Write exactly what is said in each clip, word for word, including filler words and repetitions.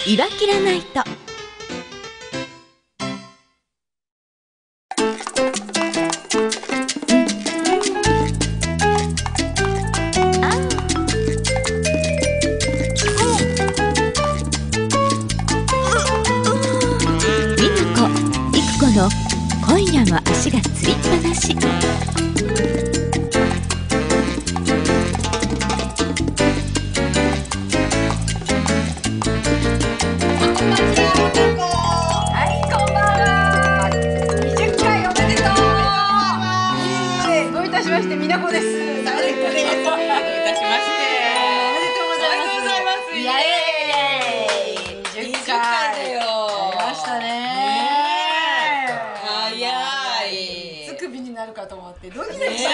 岩切らないと。美奈子、郁子の今夜も足がつりっぱなし。 美奈子です。どういたしまして。おめでとうございます。イエーイ。にじゅっかいだよ。やりましたね。早い。つくびになるかと思ってドキドキした。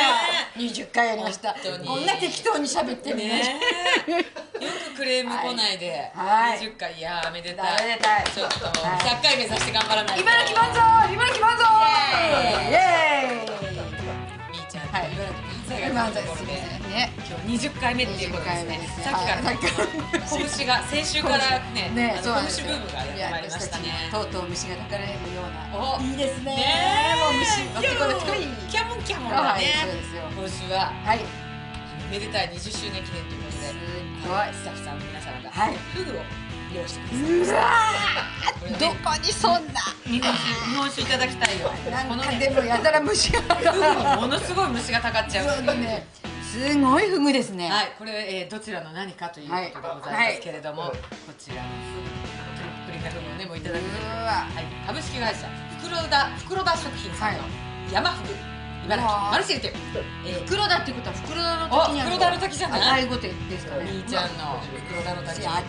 にじゅっかいやりました。こんな適当に喋ってるね。よくクレーム来ないで。にじゅっかい、いやめでたい。めでたい。ちょっとひゃっかい目指して頑張らないと。茨城万歳。茨城万歳。イエーイ。はい、漫才ですね。今日にじゅっかいめっていうことですね。さっきから拳が先週からね、拳ブームがやってまいりましたね。とうとう虫が抱かれるような。いいですね。もう虫乗ってこれ太いキャモンキャモンだね。今週ははいめでたいにじゅっしゅうねん記念ということで、スタッフさんの皆様がフグを用意してください。うわー、どこにそんな日本酒いただきたいよ。なんかでもやたら虫がものすごい虫がたかっちゃうね。すごいフグですね。はい、これどちらの何かということでございますけれども、こちらのプリンナフグをねもういただく。株式会社袋田袋田食品さんの山フグ茨城マルシェ店。袋田っていうことは袋田の時に袋田の時じゃない？第五手ですかね。兄ちゃんの袋田の時。やった。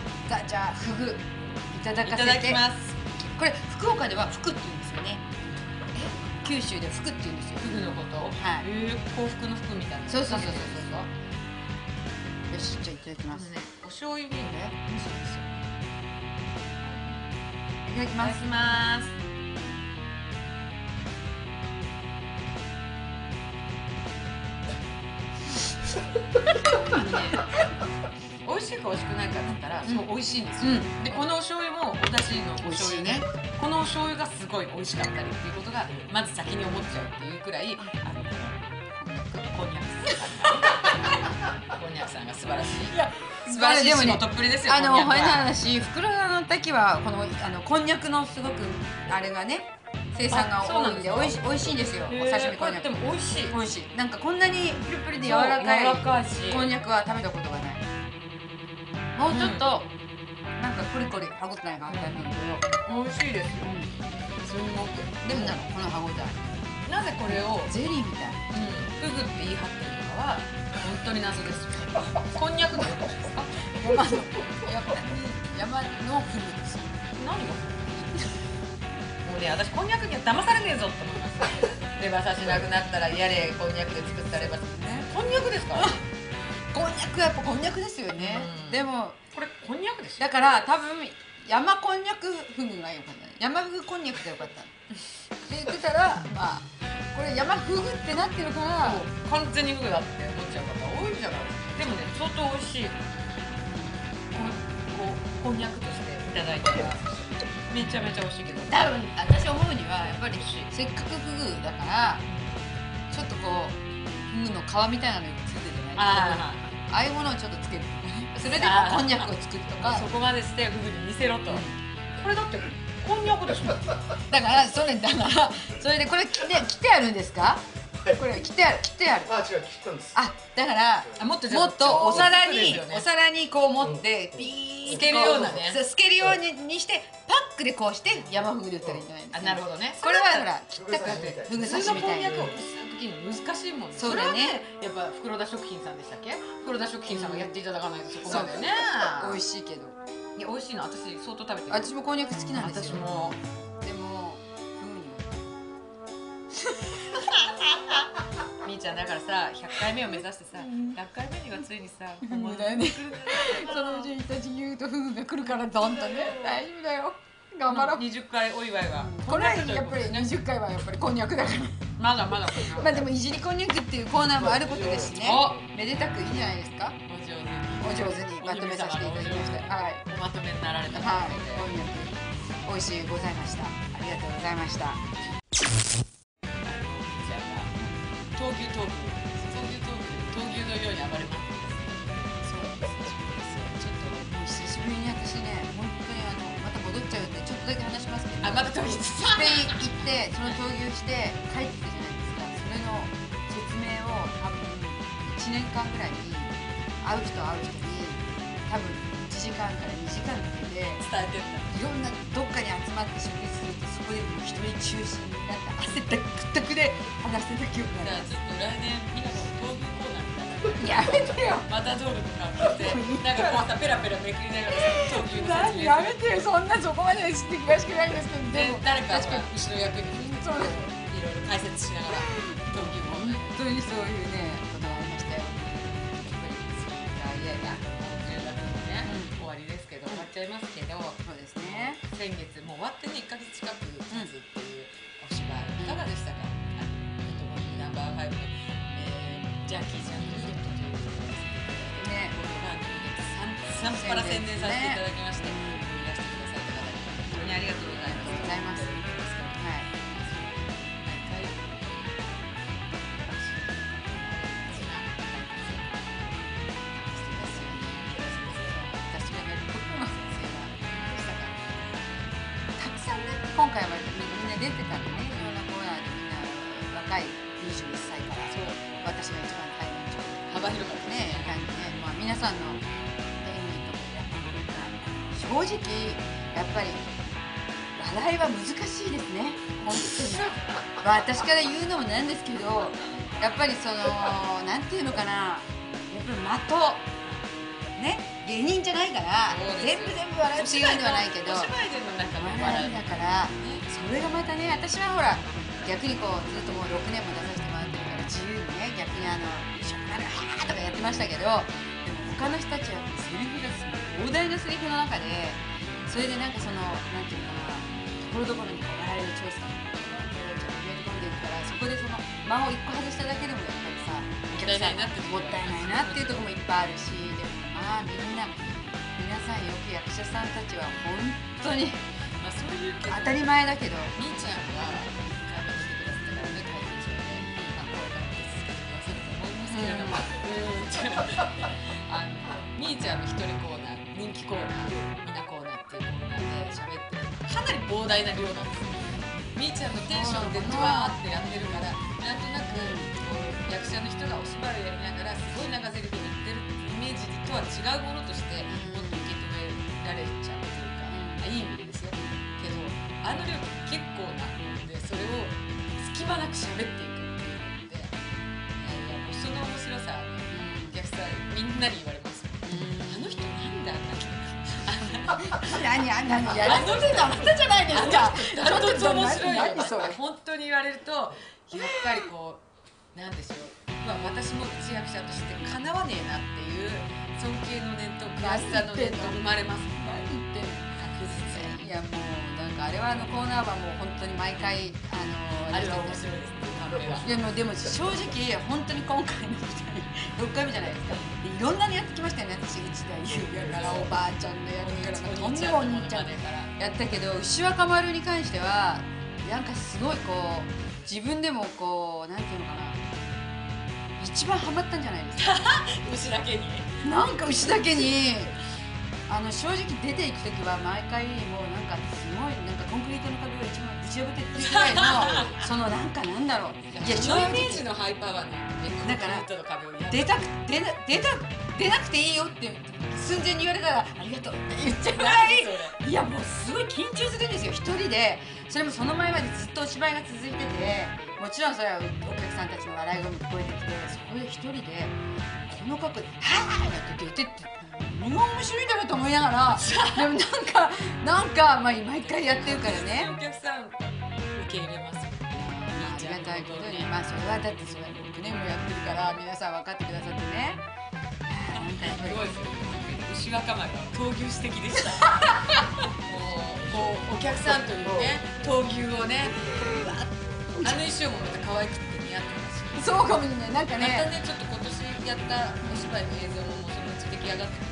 じゃあフグいただかせていただきます。これ福岡では福って言うんですよね。九州で福って言うんですよ。フグのこと。はい。幸福の福みたいな。そうそうそうそうそう。よし、じゃあいただきます。お醤油いいね。そうですよ。いただきます。いただきます。美味しいか美味しくないかって言ったら、すごい美味しいんですよ。で、このお醤油もお出汁のお醤油ね。このお醤油がすごい美味しかったりっていうことがまず先に思っちゃうっていうくらい、あのこんにゃくこんにゃくさんが素晴らしい。素晴らしい仕事っぷりですよ。あの変な話、袋田の滝はこのあのこんにゃくのすごくあれがね。生産が多いんで美味しい美味しいんですよ。お刺身こんにゃく。でも美味しい。美味しい。なんかこんなにプリプリで柔らかいこんにゃくは食べたことがない。もうちょっとなんかコリコリ歯ごたえがあったんだけど美味しいですよ。すごく。でもなんかこの歯ごたえ。なぜこれをゼリーみたい。フグって言い張ってるのかは本当に謎です。こんにゃくのことですか？山の山のフグです。何が？もうね、私こんにゃくには騙されねえぞって思います。レバ刺しなくなったらやれこんにゃくで作ったレバ刺しね。こんにゃくですか？こんにゃくやっぱこんにゃくですよね。でもこれこんにゃくです。だから多分山こんにゃくフグがよかったね。山フグこんにゃくがよかった。って言ってたらまあこれ山フグってなってるから完全にフグだって思っちゃう方多いんじゃない。でもね相当美味しい。こうこんにゃくとしていただいたら。めちゃめちゃ美味しいけど、多分私思うにはやっぱりせっかくフグだからちょっとこうフグの皮みたいなのよくついてるじゃないですか。ああいうものをちょっとつけるとかね。それでこんにゃくを作るとか。そこまでしてフグに似せろと。これだってこんにゃくでしょ。だからそれだからそれでこれ切って切ってあるんですか？これ切ってある切ってある。あ、違う切ったんです。あ、だからもっともっとお皿にお皿にこう持ってピーつけるようなね。つけるようにしてパックでこうして山フグで売ったらいいんじゃないですか。なるほどね。これはほら切ったからフグ刺しみたいな。こんにゃくを薄く切るの難しいもんね。そうだね。やっぱ袋田食品さんでしたっけ？袋田食品さんがやっていただかないとそこまでね。美味しいけど。いや美味しいの私相当食べてる。私もこんにゃく好きなんですよ。私も。でもフグに。みーちゃんだからさひゃっかいめを目指してさひゃっかいめにはついにさフグだよね。そのうちイタチ牛とフグが来るからどんとね大丈夫だよ。頑張ろう。にじゅっかいお祝いがこれはやっぱりにじゅっかいはやっぱりこんにゃくだからまだまだまあでもいじりこんにゃくっていうコーナーもあることですしね。めでたくいいんじゃないですか。お上手にお上手にまとめさせていただきました。はい、 おまとめになられたみはい、 たいで、 こんにゃく美味しいございました。ありがとうございました。 じゃあ闘牛トーク、闘牛トーク、闘牛のように暴れまくってですね。 そうです。ちょっともう久しぶりに私ね、本当にあのまた戻っちゃうんでちょっとだけ話しますけど、 あ、また闘牛スペイン行ってその闘牛して帰ってきたじゃないですか。それの説明を多分いちねんかんぐらいに会う人会う人に多分いちじかんからにじかんかけて伝えてんだ。 いろんなどっかに集まって食事すると、そこでもう一人中心になって汗だくったくで話してた記憶があります。 じゃあちょっと来年みんなの闘牛コーナーみたいな。 やめてよ。 マタドールとかってなんかこうさペラペラめくりながらさ闘牛の説明やめてよ、そんなそこまで知って詳しくないんですけど、 ででも誰か確かにが後ろ役にそういろいろ解説しながら闘牛コーナー本当にそういうねことがありましたよ。 いやいや、じゅうがつもね、終わりですけど、終わっちゃいますけど、 そうですね。 先月もう終わってね、いっかげつ近く経つっていうお芝居、いかがでしたか？あのナンバーファイブで、えー、ジャッキーちゃんのセットということですね、この番組でさんぱら宣伝させていただきまして、いらしてくださった方に本当にありがとうございます。 ありがとうございます。はい。 毎回私がね、国語の先生がどうしたか。たくさんね、今回はみんな出てたんでね、いろんなコーナーでみんな若いにじゅういっさいから、そう私が一番最年長で幅広かったね、 ね。 感じで、まあ皆さんの演技とかやっぱり正直やっぱり笑いは難しいですね。本当に。まあ私から言うのもなんですけど、やっぱりそのなんていうのかな、やっぱり的ね、芸人じゃないから全部全部笑う違うんではないけど、 お芝居での中の笑い笑いだからそれがまたね、私はほら逆にこうずっともうろくねんも出させてもらってるから自由にね、逆にあの一緒になるはーとかやってましたけど、でも他の人たちはセリフがすごい膨大なセリフの中で、それでなんかそのなんていうのかな、ところどころにこう笑いを調査埋め込んでいくから、そこでその間を一個外しただけでもやっぱりさ、お客さんもったいないなっていうところもいっぱいあるし、でもまあみんな皆さんよく役者さんたちは本当にまあそういうけど当たり前だけど、 みーちゃんが会話してくださったからね、会見場で、まあ、こうやって続けてくださると思いますけれども、あのみーちゃんの一人コーナー、人気コーナー、みなコーナーっていうコーナーで喋ってる、かなり膨大な量なんですよ。みーちゃんのテンションでドワーってやってるから、なんとなくこう役者の人がお芝居をやりながらすごい長ゼリフを言ってるってイメージとは違うものとしてもっと受け止められちゃうというか、あ、いい意味でですよ。けどあの量結構なので、それを隙間なく喋っていくっていうので、いやいやもうその面白さ、お客さんみんなに言われますもん。あの人なんであんな何あんなにやらせてたあなたじゃないですか。 ダントツ面白いよ。 何それ。 本当に言われると、やっぱりこうなんでしょう、まあ、私も一役者としてかなわねえなっていう尊敬の念と悔しさの念と生まれます。 何言ってんの。 確実に。 いやもうなんかあれはあのコーナーはもう本当に毎回あのあれは面白いですね。カンペが。 いやもうでも正直本当に今回のろっかいめじゃないですか。でいろんなのやってきましたよね。私内田優也からおばあちゃんのやつからとんでもお兄ちゃんやったけど、牛若丸に関してはなんかすごいこう自分でもこうなんていうのかな、一番ハマったんじゃないですか。 牛だけに。 なんか牛だけにあの正直出ていく時は毎回もうなんかすごいなんかコンクリートの壁を一番ぶち破ってっていうぐらいのそのなんかなんだろう、 いや、そのイメージのハイパワーね。 だからコンクリートの壁を破る出たく出な出た出なくていいよって寸前に言われたらありがとうって言っちゃうぐらい、いやもうすごい緊張するんですよ一人で。それもその前までずっとお芝居が続いてて、もちろんそれはお客さんたちの笑い声も聞こえてきて、そこで一人でこの格好で「はぁ!」って出てって何が面白いんだろうと思いながらでもなんかなんか、まあ、毎回やってるからね。 お客さん受け入れますよ。 ありがたいことに、まあそれはだってそれろくねんもやってるから皆さん分かってくださってね。なんかやっぱりすごいですよ。牛若丸は闘牛史的でした。もうこうお客さんというね闘牛をね、うわっあの衣装もまた可愛くて似合ってますし。 そうかもしれない。なんかまたねねちょっと今年やったお芝居の映像ももうそのうち出来上がってくるんですが、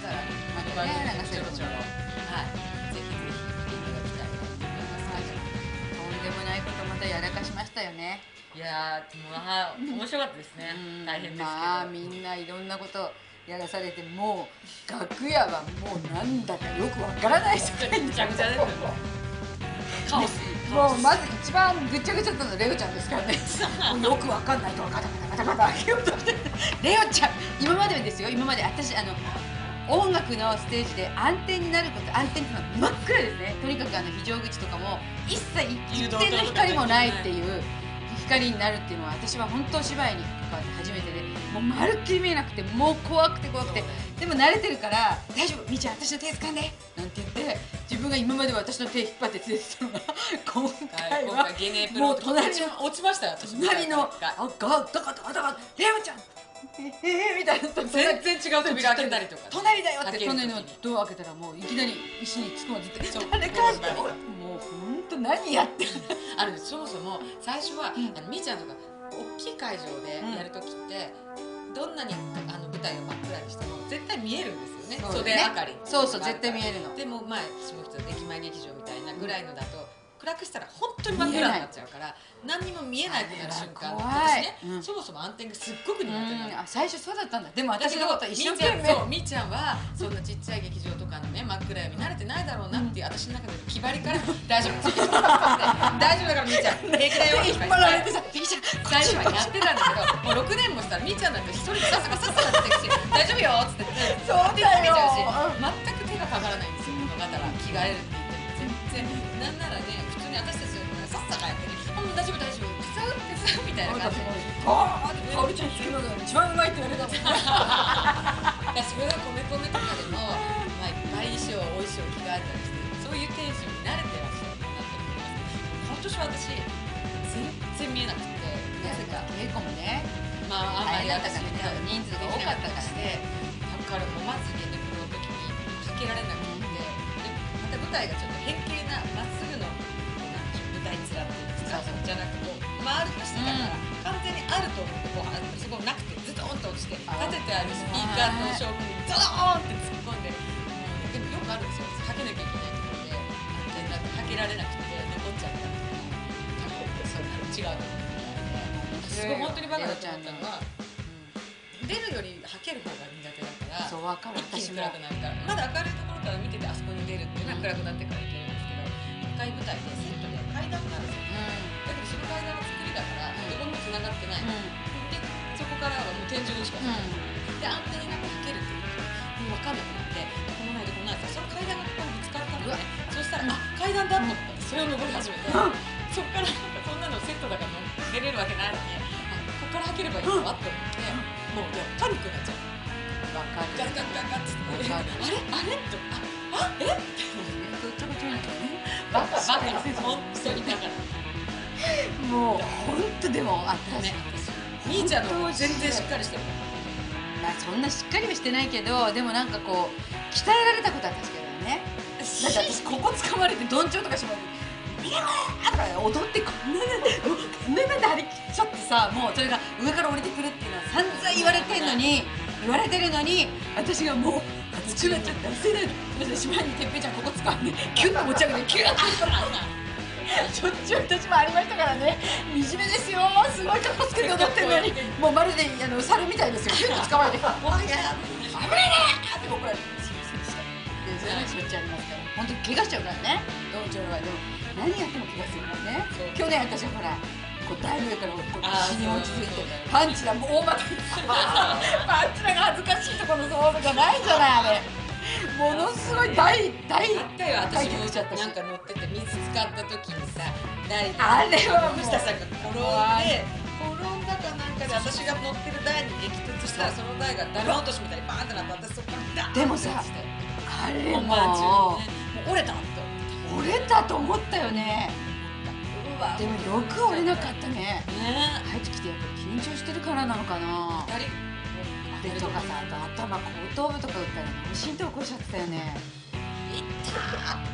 したらまたねなんかちょろちょろはいぜひぜひ見ていただきたいと思います。 とんでもないことまたやらかしましたよね。 いやーでもまあ面白かったですね。大変ですけど。 まあみんないろんなことやらされて、もう楽屋はもうなんだかよくわからない世界にぐちゃぐちゃですよ。カオス。 もうまず一番ぐちゃぐちゃだったのレオちゃんですからね。もうよくわかんないとガタガタガタガタ開けようとしてレオちゃん今まではですよ、今まで私あの音楽のステージで暗転になること、暗転っていうのは真っ暗ですね。とにかくあの非常口とかも一切一点の光もないっていう光になるっていうのは、私は本当芝居に関わって初めてで、もうまるっきり見えなくて、もう怖くて怖くて、でも慣れてるから「大丈夫みーちゃん私の手掴んで」なんて言って自分が今まで私の手引っ張って連れてたのが今回はゲネプロもう隣の落ちましたよ私。 隣の「あガガガガガガレオちゃんええー」みたいな、 全然違う扉開けたりとか、 隣だよって隣のドア開けたらもういきなり石に突っ込んでて「誰かして」もうほんと何やってんの。 あるそもそも最初は、あのみーちゃんとか大きい会場でやるときって、どんなにあの舞台を真っ暗にしても絶対見えるんですよね。袖明かり。 そうそう絶対見えるの。 でも前下北駅前劇場みたいなぐらいのだと暗くしたら本当に真っ暗になっちゃうから、何にも見えないってなる瞬間、私ね、そもそも暗転がすっごく苦手なの。 最初そうだったんだ。でも私のこと一生みーちゃ懸命んそうみーちゃんはそんなちっちゃい劇場とかのね真っ暗闇慣れてないだろうなっていう私の中で気張りから大丈夫大丈夫だからみーちゃん平気だよ引っ張られてさみーちゃん最初はやってたんだけど、もうろくねんもしたらみーちゃんなんて一人でささかささか出てきて大丈夫よっつってそうだよ全く手がかからないんですよ。この方は着替えるって言っても全然、なんならね普通に私たちさっさかやってね、もう大丈夫大丈夫手伝う手伝うみたいな感じでバーって香織ちゃんつけるのが一番うまいって言われたもんね。 それは米米とかでも、まあ、いっぱい衣装お衣装着替えたりしてそういうテンションに慣れてらっしゃるんだなと思います。今年は私全然見えなくて、なぜか稽古もね、 まああんまり私ね人数が多かったからね。 だからもうまずゲネプロの時にかけられなくて、でまた舞台がちょっと変形なまっすぐの舞台面っていうんですか、じゃなくて丸くしてたから、完全にあると思ってこうそこなくてズドンと落ちて立ててあるスピーカーの照明にゾーンって突っ込んで、でもよくあるんですよ、かけなきゃいけないところで安全だってかけられなくて残っちゃったりとか、そう違うと思ってすごい本当にバカだと思ったのは、出るよりはける方が苦手だから、 そう分かる。 一気に暗くなるから、まだ明るいところから見ててあそこに出るっていうのは暗くなってからいけるんですけど、赤い舞台でセットで階段があるんですよ。だけどその階段の作りだからどこにも繋がってない、でそこからはもう天井しかない、で安定になってはけるっていうもう分かんなくなって、この前でこの前その階段がここにぶつかったのね。そしたら、あ階段だと思ってそれを登り始めて、そっからなんかそんなのセットだから出れるわけないのに、あここからはければいいのわって思って、もうねパニックになっちゃう。 分かる。 ガッガッガッガッつってあれあれとああえどっちもちゃなんだよね。 バカバカ本当にだからもう本当でも私みーちゃんの方全然しっかりしてる。 まあそんなしっかりはしてないけど、でもなんかこう鍛えられたことは確かだよね。なんか私ここ掴まれてどんちょうとかしまってビャーとか踊ってこんななんでこんななんで張り切っちゃってさ、もうそれが上から降りてくるっていうのは散々言われてんのに言われてるのに、私がもう熱くなっちゃって忘れないでしまいにてっぺいちゃんここ掴んでキュッと持ち上げてキュッとしょっちゅう私もありましたからね。惨めですよ。すごい格好つけて踊ってるのにもうまるであの猿みたいですよ。キュッと掴まれて「おいや危ないね!」って怒られてすいませんでした。でそれはしょっちゅうありますから、本当に怪我しちゃうからね。どうちょうはでも何やっても怪我するからね。去年私はほらこう台の上からこう死に落ち着いてパンチがもう大股にパンチラが恥ずかしいところのそうじゃないじゃないあれ。ものすごい大大回は私もなんか乗ってて水使った時にさ、台あれはもう藤田さんが転んで転んだかなんかで私が乗ってる台に激突したら、その台がだるま落としみたいにバーンってなって私そこからダーンってでもさあれも本番中にねもう折れたって折れたと思ったよね。でもよく折れなかったね。 ね入ってきてやっぱり緊張してるからなのかな。 二人あれとかさ、あと頭後頭部とか打ったら脳震盪起こしちゃってたよね。 いったー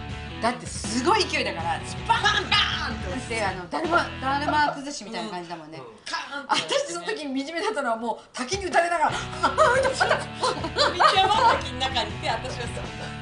だってすごい勢いだからスパンバーンってあのだるまだるま崩しみたいな感じだもんね。私その時に惨めだったのはもう滝に打たれながら「あああ痛かった」 道山滝の中にいて私はさ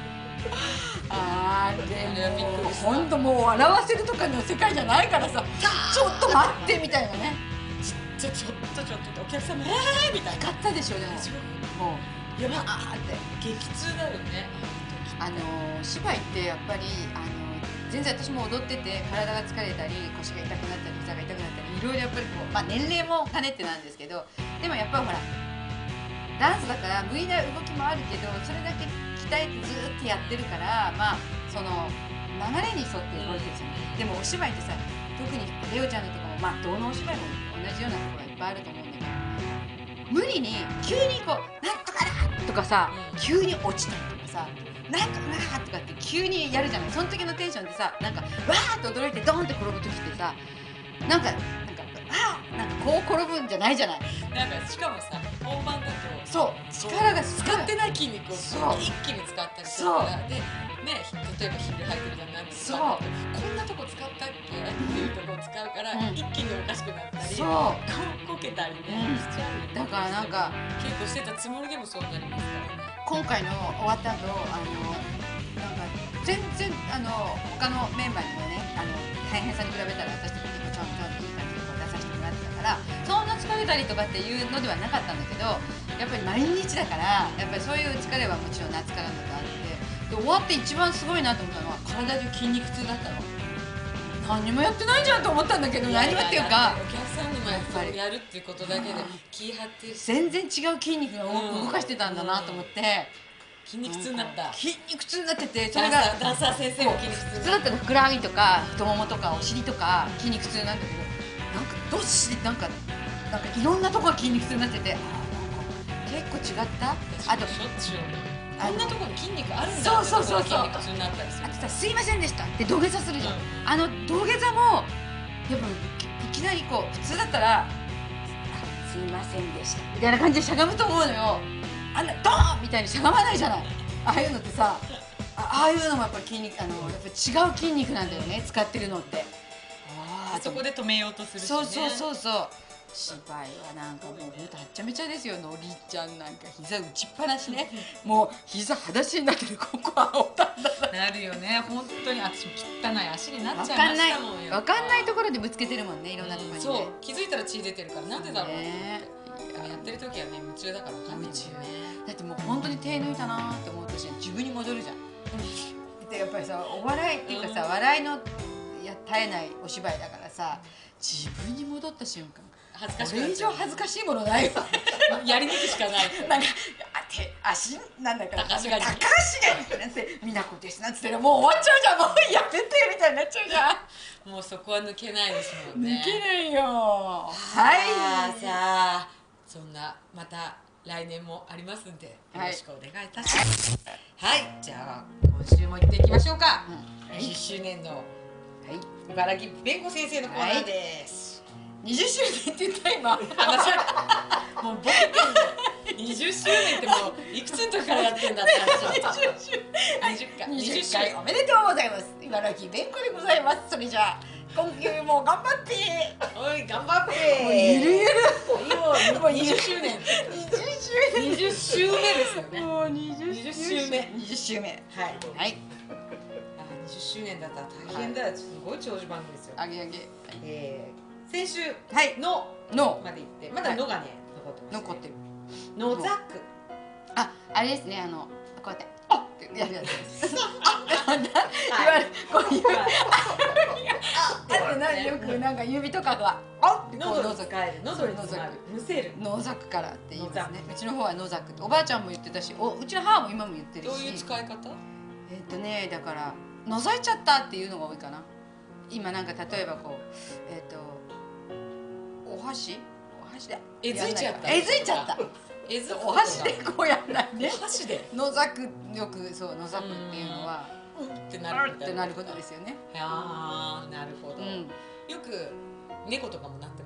あーでも本当もう笑わせるとかの世界じゃないからさちょっと待ってみたいなね。 ちょちょっとちょっとお客様えーみたいな買ったでしょでももういやまあーって激痛だよね。 あのお芝居ってやっぱりあの全然私も踊ってて体が疲れたり腰が痛くなったり膝が痛くなったりいろいろやっぱりこう、まあ、年齢も兼ねてなんですけどでもやっぱりほらダンスだから無理な動きもあるけどそれだけ鍛えてずーっとやってるからまあその流れに沿って動いてるじゃない。でもお芝居ってさ特にレオちゃんのとかもまあどのお芝居も同じようなところがいっぱいあると思うんだけど無理に急にこう「なんとかだ!」とかさ急に落ちたりとかさなんかうわーとかって急にやるじゃない。その時のテンションでさなんかわーって驚いてドーンって転ぶ時ってさなんかなんかあーなんかこう転ぶんじゃないじゃない。 なんかしかもさ本番だとそう力が使ってない筋肉をそう一気に使ったりするからでね例えばヒール履いてるじゃないですか。 そうこんなとこ使ったっけっていうとこ使うから、 うん一気におかしくなったりそうこけたりね、 うんしちゃうだからなんか稽古してたつもりでもそうなりますからね。 今回の終わった後あのなんか全然あの他のメンバーにもねあの大変さに比べたら私たち結構ちゃんちゃんといい感じでこう出させてもらってたからそんな疲れたりとかっていうのではなかったんだけどやっぱり毎日だからやっぱりそういう疲れはもちろん夏からのとあってで終わって一番すごいなと思ったのは体中筋肉痛だったの。何にもやってないじゃんと思ったんだけど何もっていうかお客さんの前でやるっていうことだけで気張ってるし全然違う筋肉が動かしてたんだなと思って。 筋肉痛になった。 筋肉痛になっててそれダンサがーダンサー先生も筋肉痛普通だったらふくらはぎとか太ももとかお尻とか筋肉痛なんだけどなんかどっしりなんかなんかいろんなとこが筋肉痛になっててあーなんか結構違ったあとしょっちゅうこんなところに筋肉あるんだそうそうそうそう筋肉痛になったりする。 あとさすいませんでしたって土下座するじゃん、 うんあの土下座もやっぱいきなりこう普通だったらあすいませんでしたみたいな感じでしゃがむと思うのよ。あんなドーンみたいにしゃがまないじゃないああいうのってさ あ, ああいうのもやっぱり筋肉あのやっぱ違う筋肉なんだよね使ってるのってああそこで止めようとするしね。 そうそうそうそう芝居はなんかもうほんとはっちゃめちゃですよ。のりちゃんなんか膝打ちっぱなしねもう膝裸足になってるここはおたんだなるよね本当に私も汚い足になっ分ちゃいまかんないしたもんよ。 分かんないところでぶつけてるもんねいろんなところにね、 そう気づいたら血出てるからなんでだろうってね思ってやってる時はね夢中だから分かんないんだよね。 だってもう本当に手抜いたなーって思うとし自分に戻るじゃんでやっぱりさお笑いっていうかさ、 うん笑いのや絶えないお芝居だからさ自分に戻った瞬間恥ずかしこれ以くなっちゃう上恥ずかしいものないわやり抜きしかない。 なんかあ手足なんだから高橋が高橋がなんて美奈子ですなんつってもう終わっちゃうじゃんもうやめてみたいになっちゃうじゃんもうそこは抜けないですもんね。 抜けないよははいさあそんなまた来年もありますんでよろしくお願いいたします。はい、はい、じゃあ今週も行っていきましょうか。 うんにじゅっしゅうねんのはい茨城弁護先生のコーナーです。 にじゅっしゅうねんって言った今話はもうボケてんだよ。にじゅっしゅうねんってもういくつの時からやってんだって話だった。にじゅっかいにじゅっかいおめでとうございます。茨城弁護でございます。それじゃあ今週も頑張っておい頑張ってもうゆるゆるもうもうにじゅっしゅうねんにじゅっしゅうねんにじゅっしゅうめですよね。 もうにじゅっにじゅっしゅうめにじゅっしゅうめはいはいあにじゅっしゅうねんだったら大変だよ。すごい長寿番組ですよ。 あげあげえー、先週はいののまで行ってまだのがね残ってます、ね。 残ってるのザック。 ああれですねあのこうやってあってやるやつですあなんだ言われこういうあってなよくなんか指とかがあってこう喉に使える。喉に詰まる。むせる。 ノーザックからって言いますねノーザックうちの方はノーザックっておばあちゃんも言ってたしおうちの母も今も言ってるしどういう使い方？ えっとねだから覗いちゃったっていうのが多いかな今なんか例えばこうえっとお箸お箸でえずいちゃった。 えずいちゃったえずお箸でこうやんないねお箸でノザクよくそうノザクっていうのはうんってなあるみたいな。 ってなることですよねああなるほど。 うんよく猫とかもなってますよ。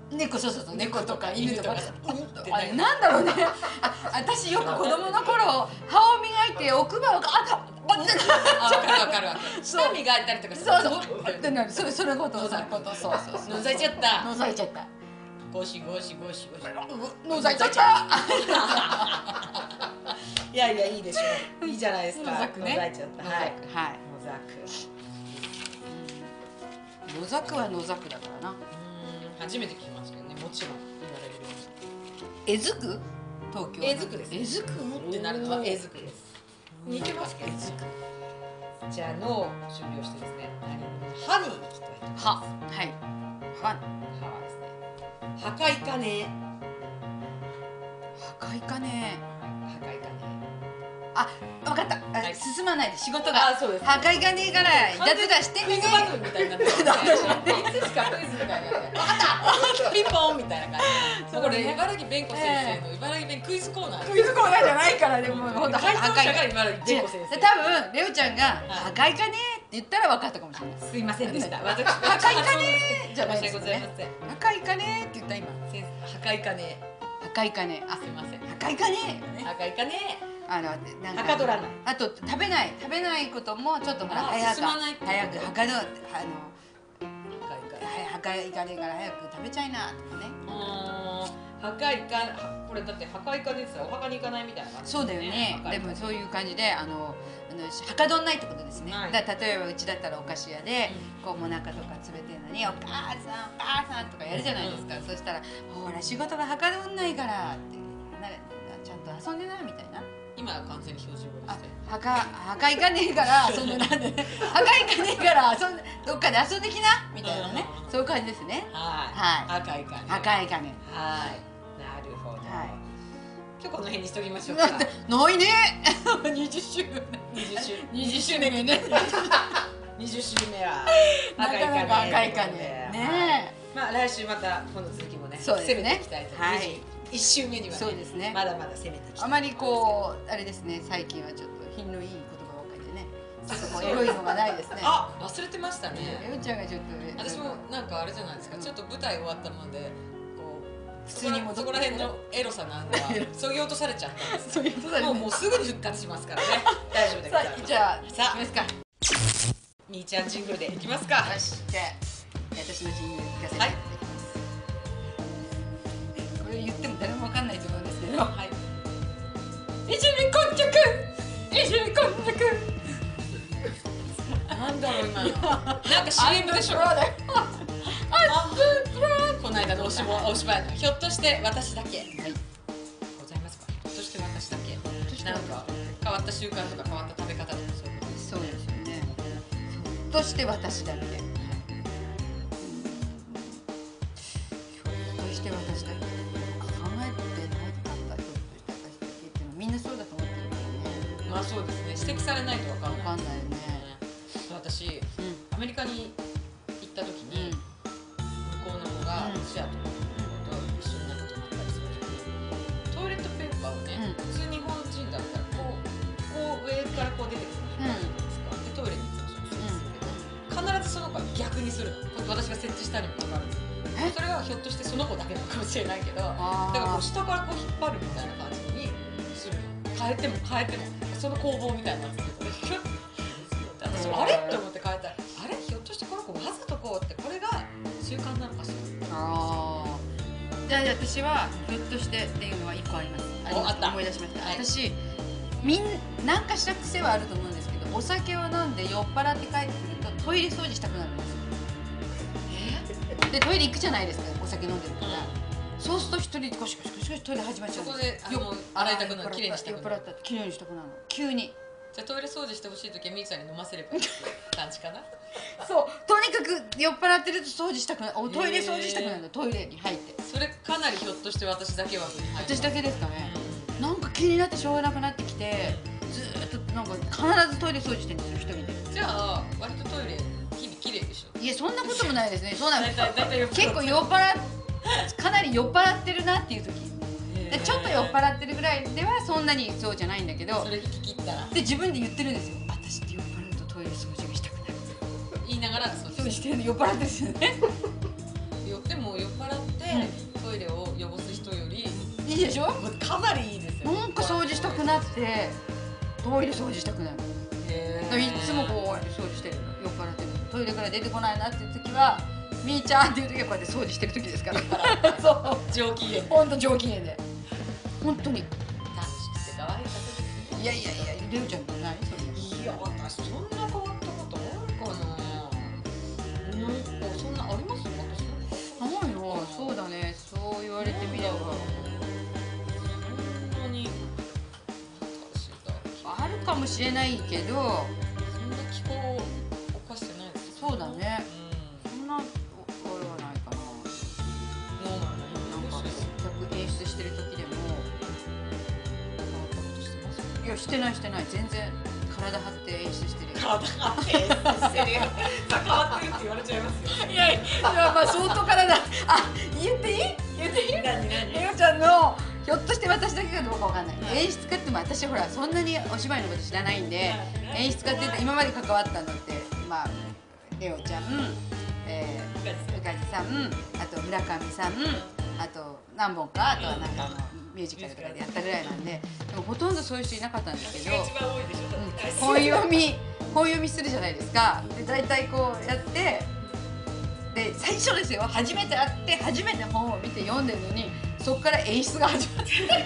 猫、そうそうそう、猫とか犬とか、 うんあれなんだろうね。あ、私よく子供の頃歯を磨いて奥歯をあったあってあ、わかるわかるわかる。舌磨いたりとかする。 そうそうってなる。それそれことそれことそうそうそう。 覗いちゃった。 覗いちゃった。 ゴシゴシゴシゴシ。 覗いちゃった。 いやいやいいでしょ。いいじゃないですか。 野ザクね。 覗いちゃった。はい。 はい。 野ザク。 野ザクは野ザクだからな。 うん、初めて聞きますけどね。もちろん言われるようえずく？東京。 えずくです。 えずくってなるのはえずくです。似てますけど。じゃあの終了してですね。歯に行きたいと思います。 歯。はい。歯。 歯はですね。破壊かね。 破壊かね。 破壊かね。 あ、わかった。 はい、 進まないで仕事が。 あ、そうです。 破壊がねえからいたずらしてね。 クイズバトルみたいになってる。いつしかクイズみたいになってる。わかった。ピンポンみたいな感じ。これ茨城弁子先生の茨城弁クイズコーナー。 クイズコーナーじゃないからでも本当回答者が破茨城弁子先生。 多分レオちゃんが破壊かねって言ったら分かったかもしれない。 すいませんでした。私破壊かねじゃないですございません。 破壊かねって言った今。 破壊かね。 破壊かね。あ、 すいません。 破壊かね。 破壊かね。 あのなんかはかどらない。 あと食べない食べないこともちょっとほら早く早くはかどあの破壊かねから早く食べちゃいなとかね。 破壊かこれだって破壊かですよ。お墓に行かないみたいな感じ。 そうだよね。でもそういう感じであのあのはかどんないってことですね。だ例えばうちだったらお菓子屋でこうもなかとか詰めてるのにお母さんお母さんとかやるじゃないですか。そしたらほら仕事がはかどんないからってちゃんと遊んでなみたいな。 今は完全に標準語ですね。 はか破壊かねえから遊んでなんで破壊かねえから遊んでどっかで遊んできなみたいなね。そういう感じですね。 はい。破壊かね。 破壊かね。 はい。なるほど。はい。今日この辺にしときましょうか。 ないね。二十周年。 二十周二十周年ね。 二十周目は破壊かね。破壊かね。ねえ。まあ来週またこの続きもね攻めていきたいと思います。一週目にはそうですね。 まだまだ攻めていきたい。 あまりこうあれですね。最近はちょっと品のいい言葉ばかりでね。ちょっとこうエロいのがないですね。 あ、忘れてましたね。 エロちゃんがちょっと私もなんかあれじゃないですか。ちょっと舞台終わったもんでこう普通にそこら辺のエロさなんかそぎ落とされちゃったんです。 そぎ落とされもうもうすぐに復活しますからね。大丈夫でございます。 じゃあさあいきますか。 みーちゃんジングルでいきますか。 よし。じゃあ私のジングル聞かせていただきます。これ言っても誰もわかんないと思うんですけど。はい。一味こんにゃく。一味こんにゃく。 なんだろう今の。なんか シーエム でしょ。この間のおしぼお芝居のひょっとして私だけ。はい。ございますか。ひょっとして私だけ。なんか変わった習慣とか変わった食べ方とかそういうことです。 そうですよね。ひょっとして私だけ。ひょっとして私だけ。考えてなかったひょっとして私だけっていうのみんなそうだと思ってるからね。 まあそうですね。指摘されないとわかんない。 わかんないよね。 私、アメリカに行った時に、向こうの子がシアトルの子と一緒になんか泊まったりする時にトイレットペーパーをね、普通日本人だったらこうこう上からこう出てくるじゃないですか。でトイレに行ってもそうですけど、必ずその子は逆にするの。私が設置したにもかかわらず。それはひょっとしてその子だけなのかもしれないけど、だからこう下からこう引っ張るみたいな感じにするの。変えても変えてもその攻防みたいになってて、私あれって思って変えたら、あれひょっとしてこの子わざとこうってこれが習慣なのかしら。 ああ。じゃあ私はひょっとしてっていうのは一個あります。 あった。 思い出しました。私みんなんかした癖はあると思うんですけど、お酒を飲んで酔っ払って帰ってくるとトイレ掃除したくなるんですよ。でトイレ行くじゃないですか、お酒飲んでるから。そうすると一人でゴシゴシゴシゴシトイレ始まっちゃう。 そこで洗いたくなる、きれいにしたくなる。 酔っ払ったらきれいにしたくなるの。急に。 じゃあトイレ掃除してほしい時はみーちゃんに飲ませればいい感じかな。 そうとにかく酔っ払ってると掃除したくなる。おトイレ掃除したくなるの。トイレに入って。 それかなりひょっとして私だけは私だけですかね。なんか気になってしょうがなくなってきて、ずーっとなんか必ずトイレ掃除してるんですよ、一人で。 じゃあ割とトイレ日々きれいでしょ。 いやそんなこともないですね。そうなんです。 だいたいだいたい結構酔っ払っかなり酔っ払ってるなっていう時。でちょっと酔っ払ってるぐらいではそんなにそうじゃないんだけど。 それ引き切ったら。 で自分で言ってるんですよ。私って酔っ払うとトイレ掃除がしたくなる。 言いながら掃除してるの酔っ払ってるんですよね。 酔っても酔っ払ってトイレを汚す人よりいいでしょ。 かなりいいですよ。 なんか掃除したくなってトイレ掃除したくなる。いつもこう掃除してるの。酔っ払ってるトイレから出てこないなっていう時はみーちゃんっていう時はこうやって掃除してる時ですからそう上機嫌ほんと上機嫌で本当に楽しくて可愛い方ですね。 いやいやいやレオちゃんじゃないそれ。 いや私そんな変わったことあるかな。なんかそんなあります？私ないよ。そうだね。そう言われてみればそんなにあるかもしれないけど、 そんな気候を犯してないです。 そうだね。 うん、 そんなあれはないかな。 ノーマルななんか客演出してる時でも変わったことしてます？ いやしてないしてない全然体張って演出してる。 体張って演出してるよ。さ変わってるって言われちゃいますよ。 いやいやまあ相当体あ言っていい言っていい？ 何何？ レオちゃんのひょっとして私だけかどうかわかんない、はい、演出家っても私ほらそんなにお芝居のこと知らないんで、はい、演出家って言って今まで関わったのってまあレオちゃん、えー、宇梶さん、あと村上さん、あと何本かあとはなんかあのミュージカルとかでやったぐらいなんで、でもほとんどそういう人いなかったんですけど、本読み本読みするじゃないですか。で大体こうやってで最初ですよ、初めて会って初めて本を見て読んでるのにそこから演出が始まって「違う違う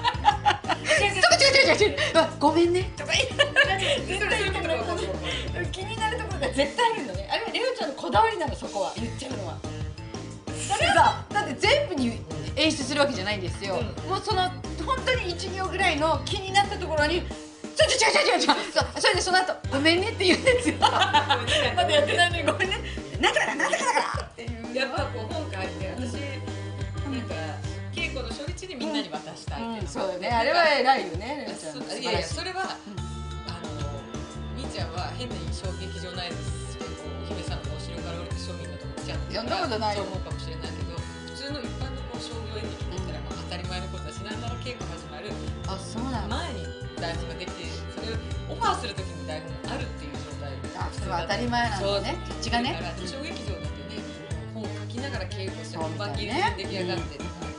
違う違うごめんね」とか言って絶対言ってくれる。気になるところが絶対あるのね。あれはレオちゃんのこだわりなの、そこは言っちゃうのは。だってさ、だって全部に演出するわけじゃないんですよ、うん、もうその本当にいち行ぐらいの気になったところに「ちょちょちょちょちょちょ」それでその後ごめんね」って言うんですよ。まだやってないのにごめんね、なんだからなんだからだからっていう。 やっぱこう本書いて私なんか稽古の初日にみんなに渡したいって、うん、 そうだね、あれは偉いよね。 いやいやそれは、うん、あのみーちゃんは変な小劇場内ですお姫様のお城から降りて庶民のところに来ちゃって読んだことないそう思うかもしれないけど、普通の一般のこう商業演劇だったらまあ当たり前のことだし、なんなら稽古始まるあそうなん前に台本ができて、それをオファーするときに台本があるっていう状態。 あそれは当たり前なんだね。違うね。 小劇場だってね、本を書きながら稽古して本番ギリギリ出来上がってるから、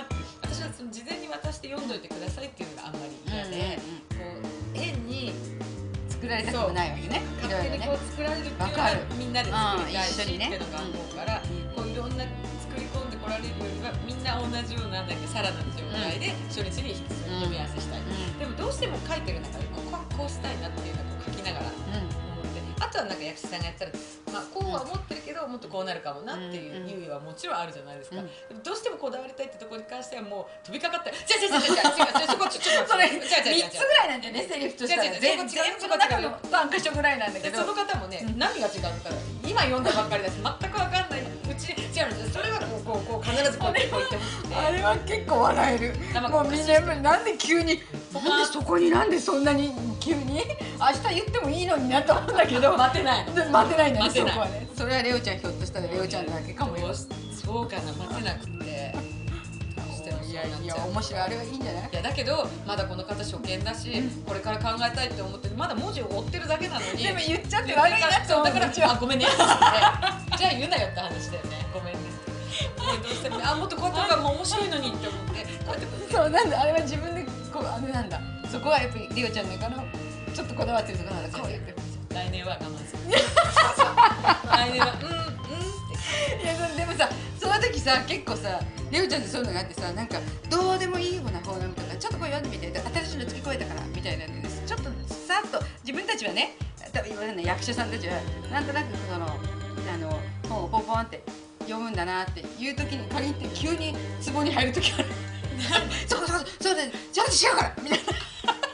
私はその事前に渡して読んどいてくださいっていうのがあんまり嫌で、こう変に作られたくもないわけね。 勝手にこう作られるっていうのはみんなで作りたいしっていうのが思うから、こういろんな作り込んでこられるよりはみんな同じようななんかさらなる状態で初日に読み合わせしたい。でもどうしても書いてる中でここはこうしたいなっていうのを書きながら。あとはなんか役者さんがやったら、まあ、こうは思ってるけどもっとこうなるかもなっていう猶予はもちろんあるじゃないですか、うん、でもどうしてもこだわりたいってところに関してはもう飛びかかって「違う違う違う違う違う違うそこちょっとそれみっつぐらいなんだよね、セリフとしては全部の中のさんかしょぐらいなんだけど、 その方もね、うん、何が違うから今読んだばっかりだし全く分かんないうちに違うんです。それはこうこうこう必ずこうやってこう言ってほしくて、あれは結構笑える。もうみんなやっぱりなんで急になんでそこになんでそんなに急に明日言ってもいいのになと思うんだけど待てない待てないんだね、そこはね。それはレオちゃんひょっとしたらレオちゃんだけかもよ。そうかな、待てなくて。いやいや面白い、あれはいいんじゃない？いやだけどまだこの方初見だし、これから考えたいって思ってまだ文字を追ってるだけなのに。でも言っちゃって悪いなって思う。だからあごめんねってじゃあ言うなよって話だよね。ごめんね。どうしてもあもっとこうやった方がもう面白いのにって思ってこうやってそうなんだ、あれは自分でこうあれなんだ。そこはやっぱりレオちゃんの中のちょっとこだわってるところなんだ。こう言って来年は我慢する。来年はうんうんって。いやでもさその時さ結構さレオちゃんってそういうのがあってさ、なんかどうでもいいような本読むとかちょっとこれ読んでみて新しいの付け加えたからみたいなんでちょっとさっと自分たちはね、多分今の役者さんたちはなんとなくそのあの本をポンポンって読むんだなっていう時に限って急にツボに入る時ある。そうそうそうでちょっと違うからみたいな。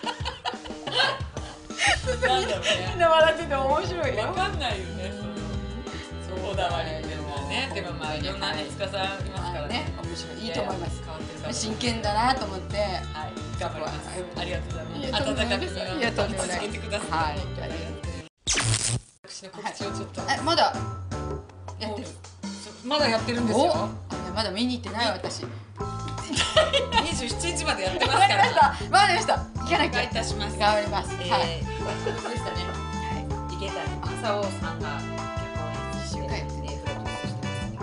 みんな笑ってて面白いよ。わかんないよね。そうこだわりっていうのはね。でもまあいろんなね司さんいますからね。面白い、いいと思います。真剣だなと思って。はい、頑張ります。ありがとうございます。温かく見続けてください。私の告知をちょっと。えまだやってる。まだやってるんですよ。まだ見に行ってない私。にじゅうしちにちまでやってますから。わかりました。わかりました。行かなきゃ。お願いいたします。頑張ります。はい。そうでしたね。池谷正夫さんが結婚一週間でプロデュースしてます。ケア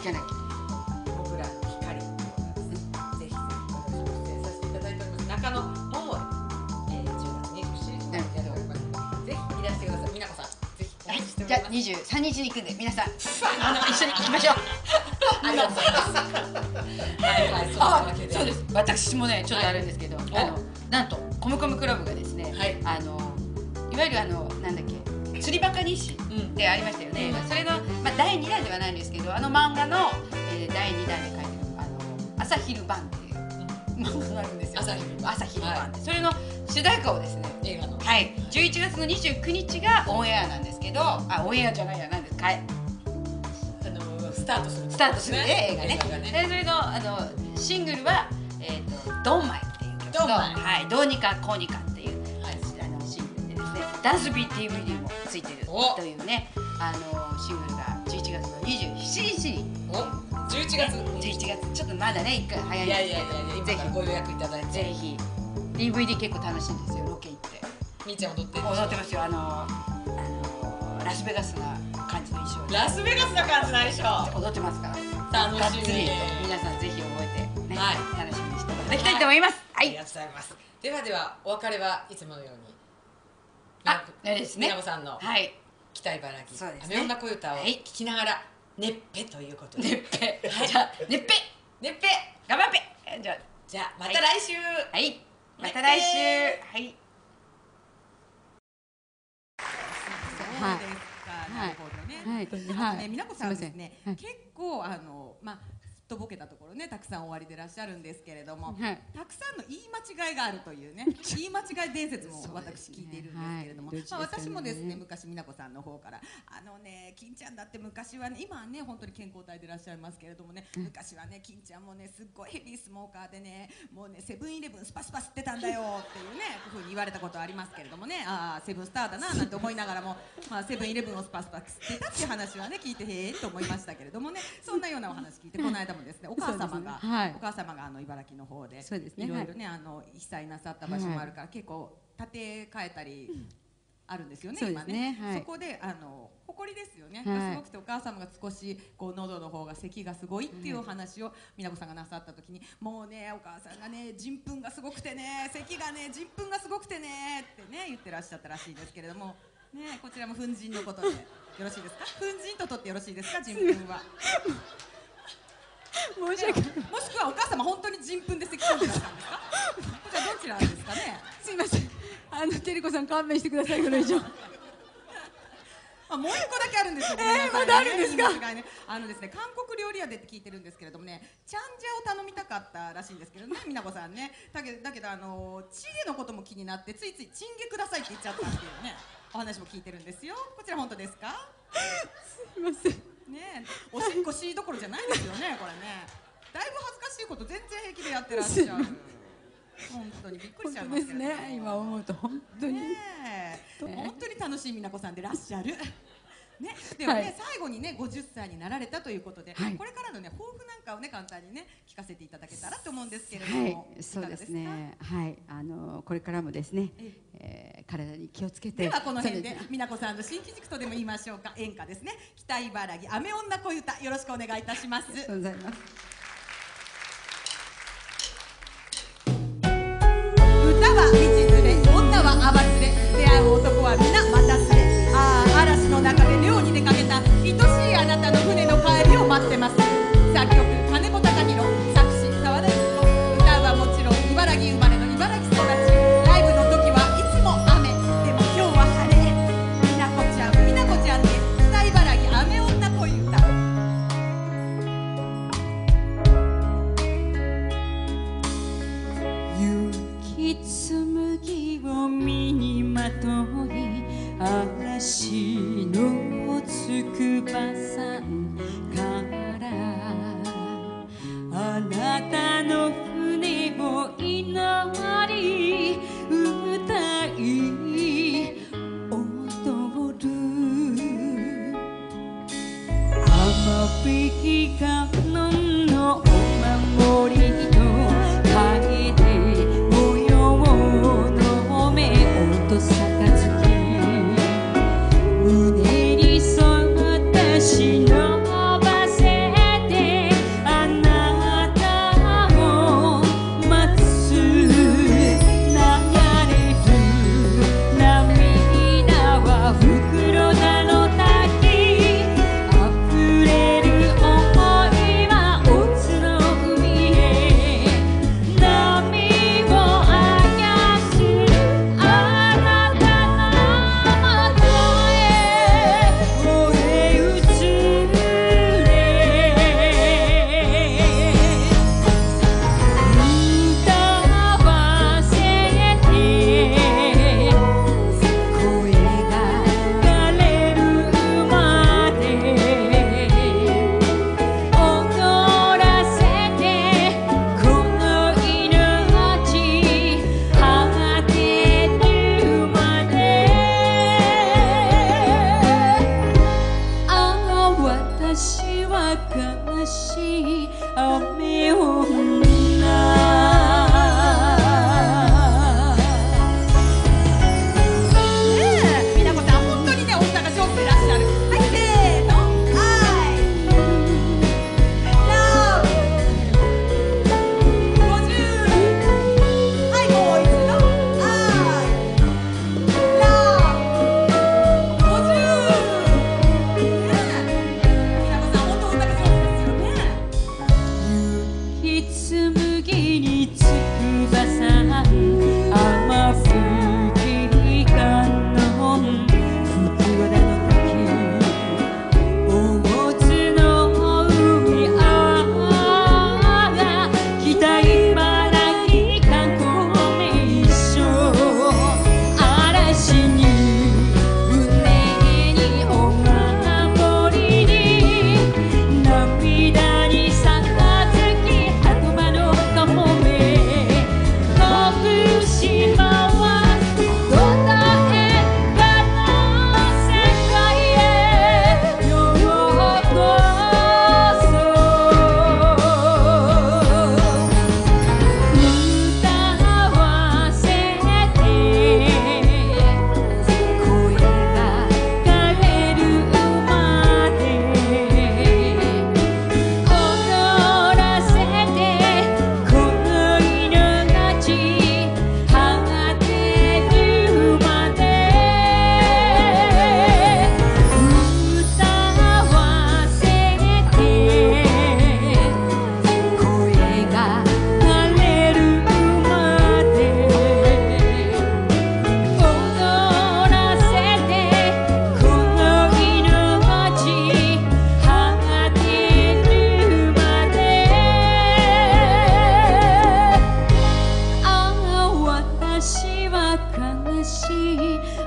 聞かなきゃ。 僕らの光のようなですね、ぜひぜひ私も出演させていただいております。中野桃江、えー、じゅうがつにじゅうしちにちまでやっておりますので、ぜひいらしてください。美奈子さん、ぜひお待ちしておりじゃあます。 にじゅうさんにちに行くんで皆さんあの一緒に行きましょう。 ありがとうございます。はいはい、そういうわけで。 そうです。私もねちょっとあるんですけど、 はいあのなんとコムコムクラブがですね、 はいあのいわゆるあのなんだっけ釣りバカ日誌うんでありましたよね。 うんそれのまあだいにだんではないんですけど、あの漫画の、えー、だいにだんで書いてるあの朝昼晩っていう漫画があるんですよ。 朝昼晩朝昼晩って、それの主題歌をですね。 映画の。 はい、じゅういちがつのにじゅうくにちがオンエアなんですけど、あ、オンエアじゃないや、なんですか、はい、 あのスタートする。 スタートするね、映画ね。 映画ね。 で、それのあのシングルは、えっと、ドンマイっていう曲と、 ドンマイはい、どうにかこうにかっていう、 はい。 あのシングルでですね、ダンスビー ディーブイディー もついてるおというね、あのシングルがじゅういちがつのにじゅうしちにちに、 お、じゅういちがつ。 じゅういちがつ、ちょっとまだね、一回早いんですけど、 いやいやいやいや、 ぜ今からご予約いただいひ、 て。 ぜひ、ディーブイディー 結構楽しいんですよ、ロケ行って。 みーちゃん踊ってる。 踊ってますよ、あの、あのラスベガスな感じの衣装でラスベガスな感じないでしょ。 踊ってますから。 楽しみ。 がっつり皆さんぜひ覚えてね、 はい楽しみにしていただきたいと思います。はい。 ありがとうございます。ではではお別れはいつものように。 あ、あれですね。 みなこさんのはい。 北茨城、 そうですねアメ女小唄をはい聞きながら、ねっぺということで。 ねっぺ。じゃあねっぺ。 ねっぺ。 頑張って。じゃじゃあまた来週。 あはい。また来週。はい。 そうですか。なるほどね。 はいあのね、美奈子さんはですね、 はい結構あのまあすっとぼけたところねたくさんおありでいらっしゃるんですけれども、 はいたくさんの言い間違いがあるというね、言い間違い伝説も私聞いているんですけれども、 はいまあ私もですねはい昔美奈子さんの方からあのね金ちゃんだって昔はね今はね本当に健康体でいらっしゃいますけれどもね、昔はね金ちゃんもねすっごいヘビースモーカーでねもうねセブンイレブンスパスパ吸ってたんだよっていうねふうに言われたことありますけれどもね、ああセブンスターだななんて思いながらもまあセブンイレブンをスパスパ吸ってたっていう話はね聞いてへえと思いましたけれどもね、そんなようなお話聞いてこの間もですねお母様が、 はいお母様があの茨城の方でそうですねいろいろねあの被災なさった場所もあるから、結構建て替えたりあるんですよね、 そうです今ねねはいそこであの誇りですよね、 はいすごくてお母様が少しこう喉の方が咳がすごいっていうお話を美奈子さんがなさった時に、もうねお母さんがね人糞がすごくてね咳がね人糞がすごくてねってね言ってらっしゃったらしいですけれどもね、こちらも粉塵のことでよろしいですか？粉塵と取ってよろしいですか？人糞は。 申し訳ない。 もしくはお母様本当に人糞で咳込んでらっしゃるんですか？こちらどちらですかね。 すいません。あのテレコさん勘弁してくださいこれ以上。 あ、もう一個だけあるんですよ。ごめんなさいねまだあるんですか？ 言い間違いねあのですね、韓国料理屋でって聞いてるんですけれどもね、チャンジャを頼みたかったらしいんですけどね、美奈子さんね。だけどだけどあのチゲのことも気になってついついチンゲくださいって言っちゃったっていうね、お話も聞いてるんですよ。こちら本当ですか？ すいません。 ねえ、おしっこしいどころじゃないですよね、これね。だいぶ恥ずかしいこと全然平気でやってらっしゃる。本当にびっくりしちゃいますけれども。 本当ですね。今思うと本当に。 ねえ、 ね本当に楽しい美奈子さんでらっしゃる。ね、ではね、 はい最後にねごじゅっさいになられたということで、 はいこれからのね抱負なんかをね簡単にね聞かせていただけたらと思うんですけれどはいも、、 そうですいかがね。はい、あのこれからもですね、えー、体に気をつけて。 ではこの辺でそうす美奈子さんの新機軸とでも言いましょうか、演歌ですね。北茨城雨女小唄よろしくお願いいたします。 ありがとうございます。 歌は道連れ、女は暴れ、出会う男は皆またすれ。ああ、嵐の中で漁に出かけた愛しいあなたの船の帰りを待ってます。作曲金子隆弘、作詞沢田由紀子、歌うはもちろん茨城生まれの茨城育ち。ライブの時はいつも雨、でも今日は晴れ。美奈子ちゃん美奈子ちゃんで北茨城雨女小唄。 雪紬を身にまとい嵐の筑波山からあなたの船を祈り歌い踊る雨引観音のお守りと楓模様の目落とさ胸にそっと忍ばせて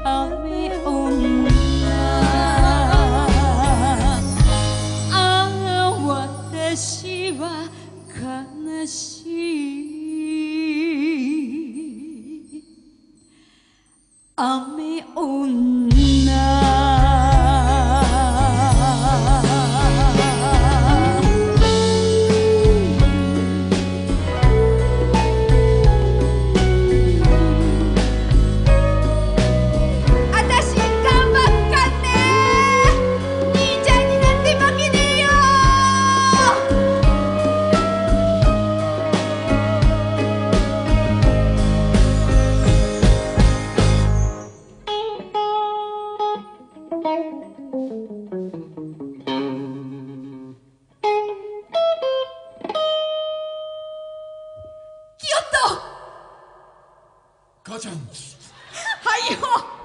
雨女ああ私は悲しい雨女母ちゃん。 はいよ